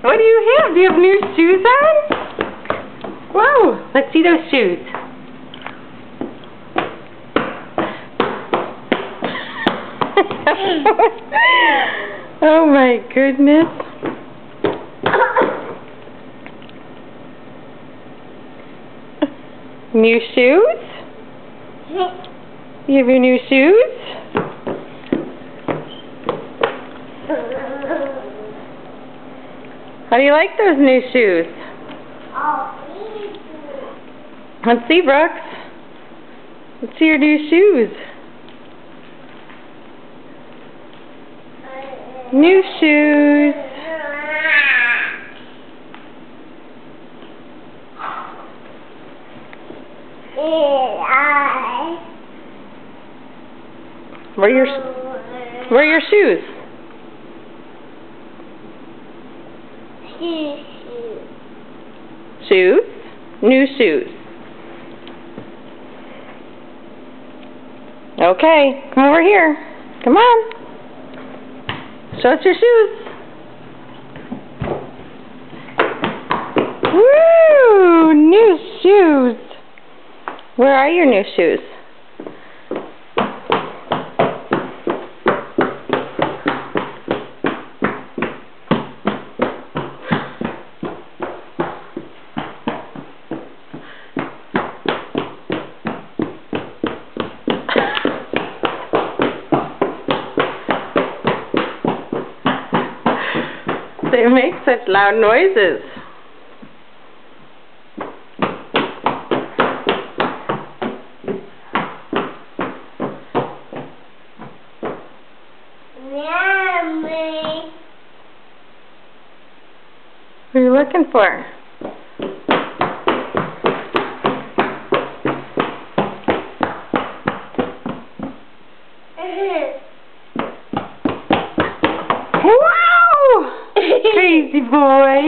What do you have? Do you have new shoes on? Whoa, let's see those shoes. Oh my goodness. New shoes? You have your new shoes? How do you like those new shoes? Let's see, Brooks. Let's see your new shoes. New shoes. Where are your shoes? Shoes? New shoes. Okay, come over here. Come on. Show us your shoes. Woo! New shoes. Where are your new shoes? They make such loud noises. Mommy. What are you looking for? Wow! Crazy boy.